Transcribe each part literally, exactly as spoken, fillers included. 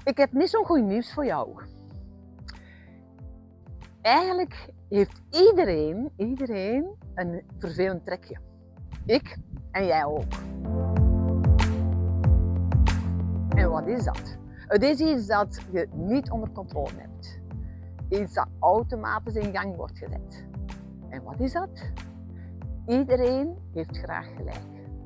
Ik heb niet zo'n goed nieuws voor jou. Eigenlijk heeft iedereen, iedereen een vervelend trekje. Ik en jij ook. En wat is dat? Het is iets dat je niet onder controle hebt. Iets dat automatisch in gang wordt gezet. En wat is dat? Iedereen heeft graag gelijk.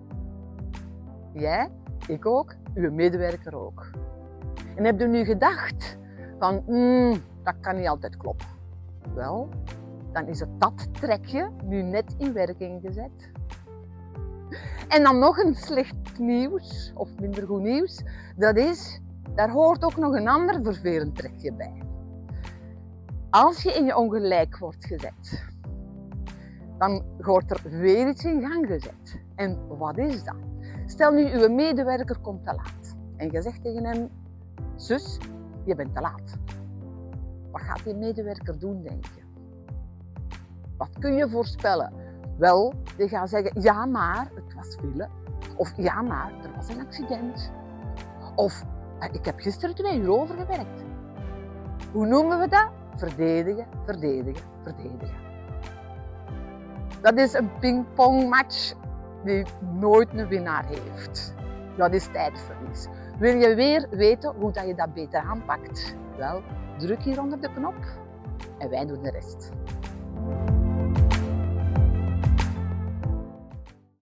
Jij, ik ook, uw medewerker ook. En heb je nu gedacht van, mm, dat kan niet altijd kloppen. Wel, dan is het dat trekje nu net in werking gezet. En dan nog een slecht nieuws, of minder goed nieuws, dat is, daar hoort ook nog een ander vervelend trekje bij. Als je in je ongelijk wordt gezet, dan wordt er weer iets in gang gezet. En wat is dat? Stel nu, uw medewerker komt te laat. En je zegt tegen hem, zus, je bent te laat. Wat gaat die medewerker doen, denk je? Wat kun je voorspellen? Wel, die gaat zeggen, ja maar, het was file. Of ja maar, er was een accident. Of, ik heb gisteren twee uur overgewerkt. Hoe noemen we dat? Verdedigen, verdedigen, verdedigen. Dat is een pingpongmatch die nooit een winnaar heeft. Dat is tijdverlies. Wil je weer weten hoe dat je dat beter aanpakt? Wel, druk hier onder de knop en wij doen de rest.